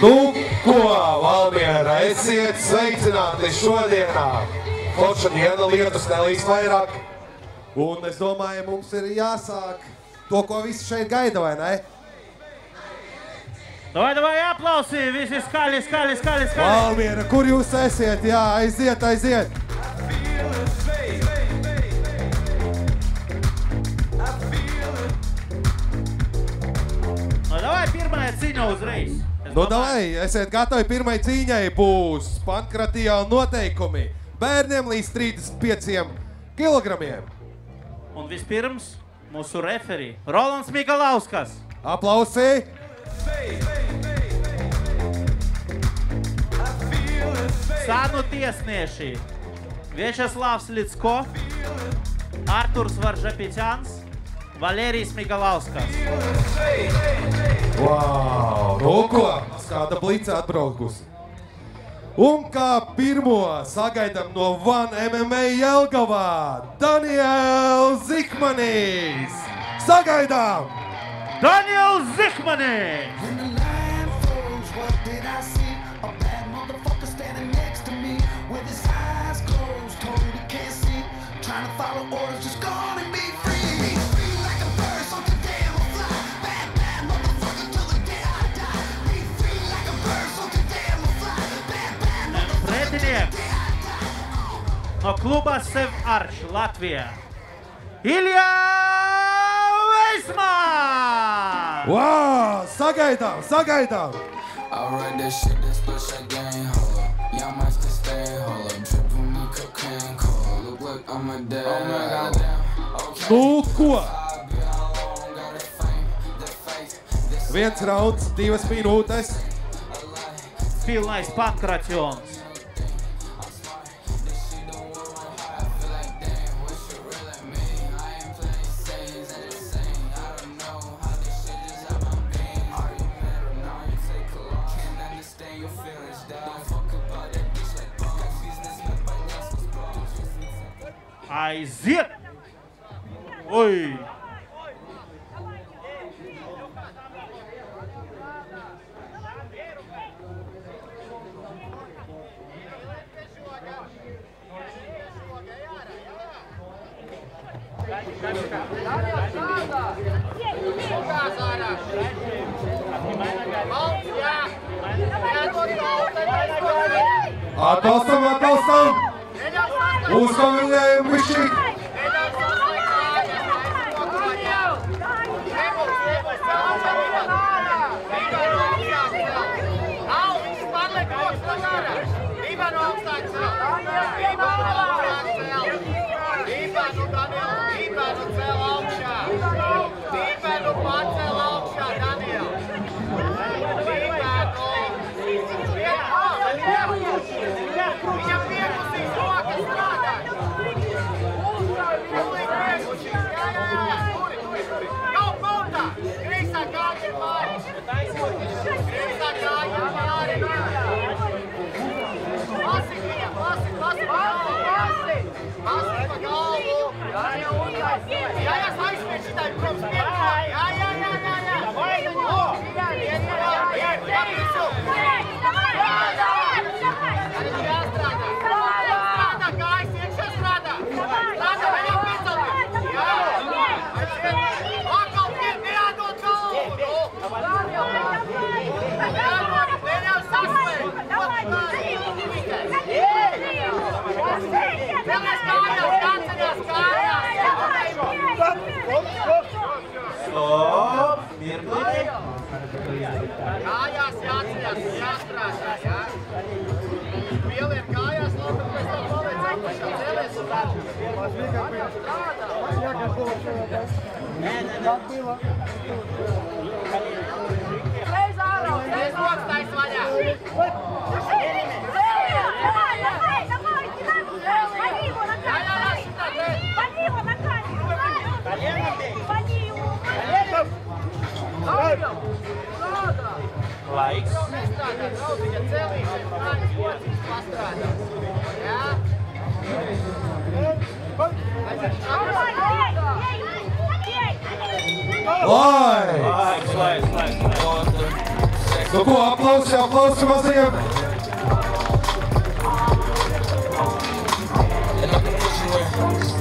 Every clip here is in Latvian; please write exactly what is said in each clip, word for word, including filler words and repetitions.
Nu, ko, Valmiera, esiet sveicināti šodienā. Forša diena, lietus nelīs vairāk. Un es domāju, mums ir jāsāk to, ko visi šeit gaida, vai ne? Davai, davai, aplausī, visi skaļi, skaļi, skaļi, skaļi. Valmiera, kur jūs esiet? Jā, aiziet, aiziet. Nu, davai, pirmā cīņa uzreiz. Nu, davai, esiet gatavi pirmai cīņai, būs Pankratijāla noteikumi bērniem līdz trīsdesmit pieciem kilogramiem. Un vispirms mūsu referī, Rolands Mikalauskas. Aplausī. Sānu tiesnieši Viečeslavs Licko, Arturs Varžapīķans, Valērijas Mikalauskas. Wow, nu ko, kāda blica atbraukusi. Un kā pirmo sagaidām no One M M A Jelgavā, Daniels Zikmanis. Sagaidām! Daniels Zikmanis! Pretinieks no kluba Sev Arš Latvijā, Ilja Veismans! Wow, sagaidām, sagaidām! Alright, that shit, that split shot gang, hold up. Y'all might still stay, hold up. Drip on me, cocaine, cold. Look like I'm a dad. Oh my god, damn. Okay. Nu ko? Viens rauns, divas minūtes. Pilnais Pankrations. Aiziet! Oi! Atbalstam, atbalstam! Uzmanījām višķīt! Stop! Mirklīt! Kājās jāatceļās, jāstrādā, jā? Pieliet kājās, labi, pēc tam paliec ekvišā, cēlies un kājās strādā. Nē, nē, nē. Reiz ārā, reiz rokas taisa vaļā. Laiks. Nestrādā, draudziņa celīs, kājas pociņas pastrādās. Jā? Lai! Laiks, laiks, laiks, laiks. Nu ko, aplausi, aplausi mazajiem. And I can push you in.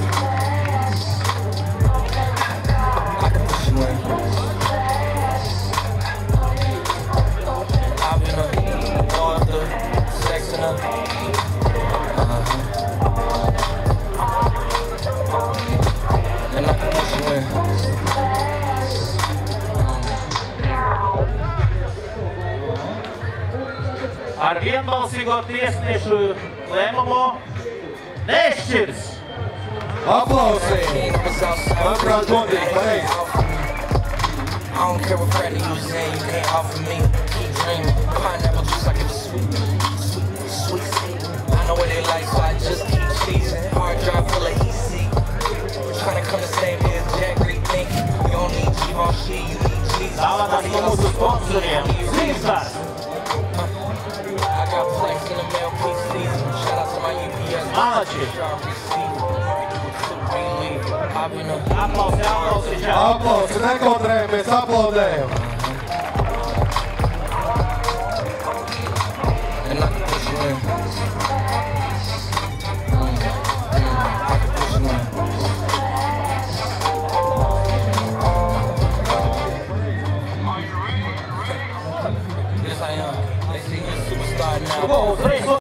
I can push you in. I've been a throw up the sex in her. Uh-huh. And I can push you in. Ar vienbalsīgo tiesnešu lēmumu nešķirs. Aplausi. Manuprāt, godīgi, pareizi. I don't care what credit you say, you can't offer me. Keep dreaming, pineapple juice like it's sweet, sweet, sweet. I know what they like, so I just keep cheesing. Hard drive full of E C. Trying to come the same day as Jack Reed thinking. You don't need Givenchy, you need Jesus. Tālāk mūsu sponsoriem Zīsars. I got flex in the mail peak season. Shout out to my U P S. Malači. I've been a Aplausi, aplausi, čau. Aplausi, nekontrējamies, aplaudējam.